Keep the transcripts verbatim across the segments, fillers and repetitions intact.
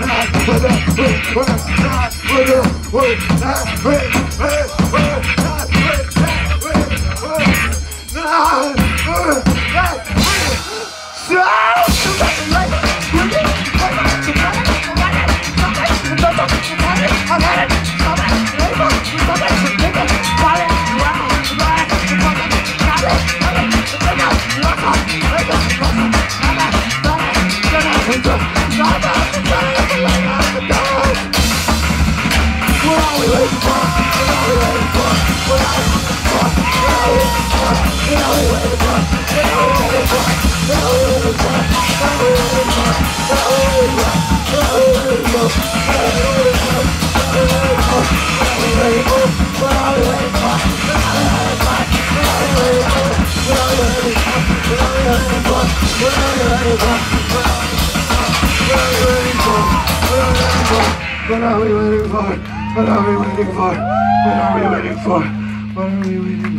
What are we waiting for? What are we waiting for? What are we waiting for? What are we waiting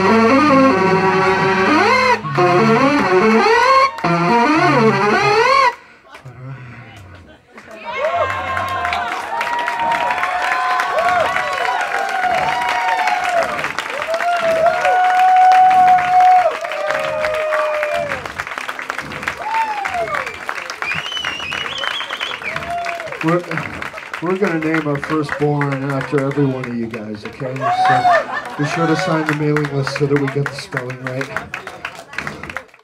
We're, we're going to name our firstborn after every one of you guys, okay? So be sure to sign the mailing list so that we get the spelling right.